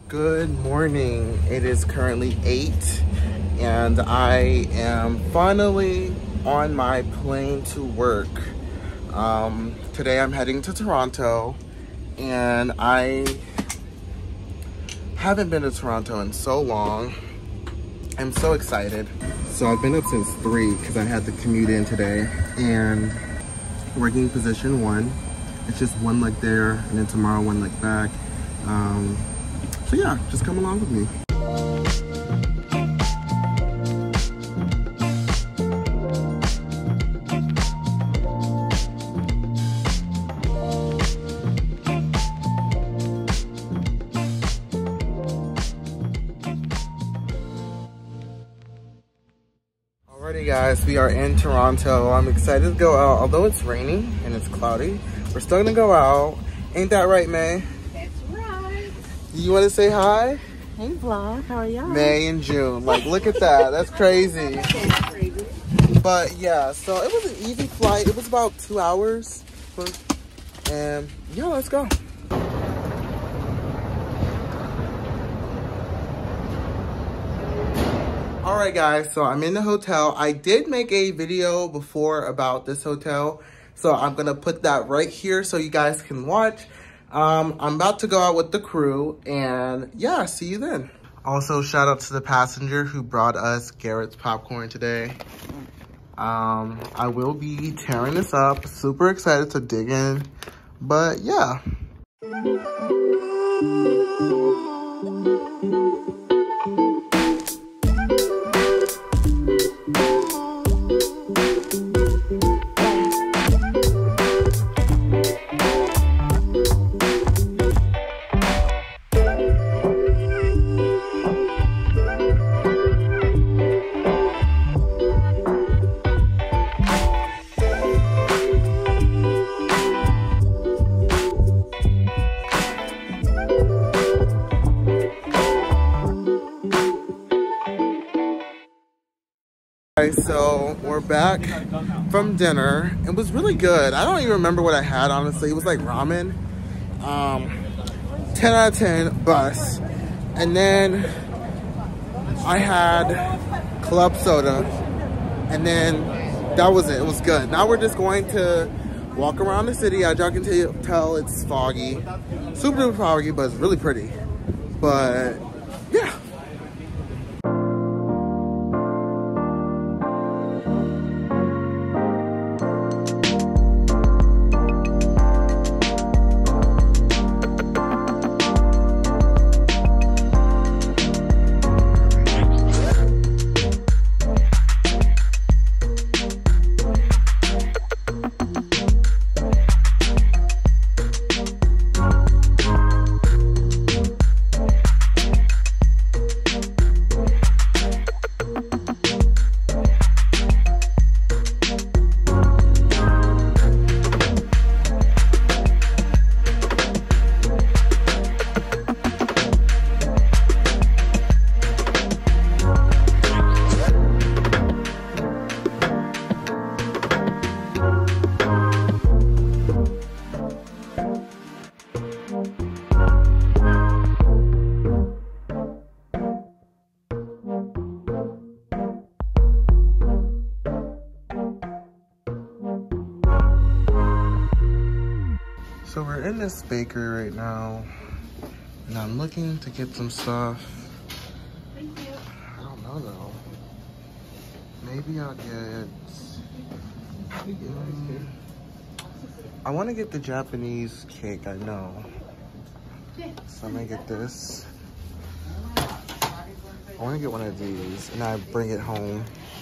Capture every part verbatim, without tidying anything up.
Good morning. It is currently eight and I am finally on my plane to work. Um, today I'm heading to Toronto and I haven't been to Toronto in so long. I'm so excited. So I've been up since three because I had to commute in today and working position one. It's just one leg there and then tomorrow one leg back. Um, so yeah, just come along with me. Alrighty guys, we are in Toronto. I'm excited to go out. Although it's raining and it's cloudy, we're still gonna go out. Ain't that right, May? That's right. You wanna say hi? Hey vlog, how are y'all? May and June. Like, look at that. That's crazy. That's crazy. But yeah, so it was an easy flight. It was about two hours. For, and yeah, let's go. All right guys, so I'm in the hotel. I did make a video before about this hotel, so I'm gonna put that right here so you guys can watch. Um, I'm about to go out with the crew and yeah, see you then. Also, shout out to the passenger who brought us Garrett's popcorn today. Um, I will be tearing this up. Super excited to dig in, but yeah. So we're back from dinner. It was really good. I don't even remember what I had, honestly. It was like ramen. Um, ten out of ten, bus. And then I had club soda. And then that was it. It was good. Now we're just going to walk around the city. As y'all can tell, it's foggy. Super duper foggy, but it's really pretty. But yeah. So we're in this bakery right now, and I'm looking to get some stuff. Thank you. I don't know though. Maybe I'll get. Um, I want to get the Japanese cake. I know. So I'm gonna get this. I want to get one of these, and I bring it home.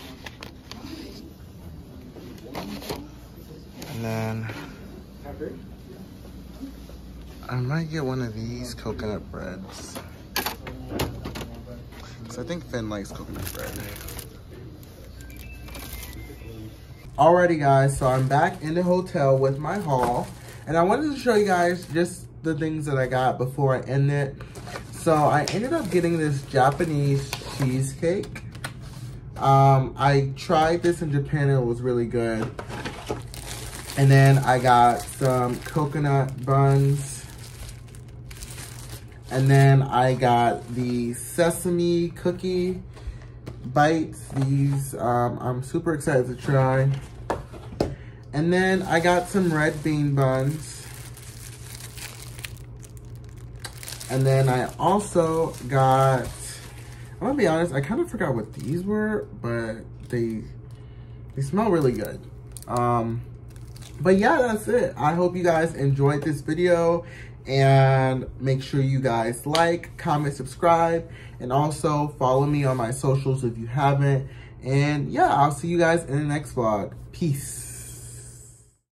And then I might get one of these coconut breads. Because I think Finn likes coconut bread. Alrighty guys, so I'm back in the hotel with my haul. And I wanted to show you guys just the things that I got before I end it. So I ended up getting this Japanese cheesecake. Um, I tried this in Japan and it was really good. And then I got some coconut buns. And then I got the sesame cookie bites. These um, I'm super excited to try. And then I got some red bean buns. And then I also got, I'm gonna be honest, I kind of forgot what these were, but they they smell really good. Um, but yeah, that's it. I hope you guys enjoyed this video. And make sure you guys like, comment, subscribe, and also follow me on my socials if you haven't. And yeah, I'll see you guys in the next vlog. Peace.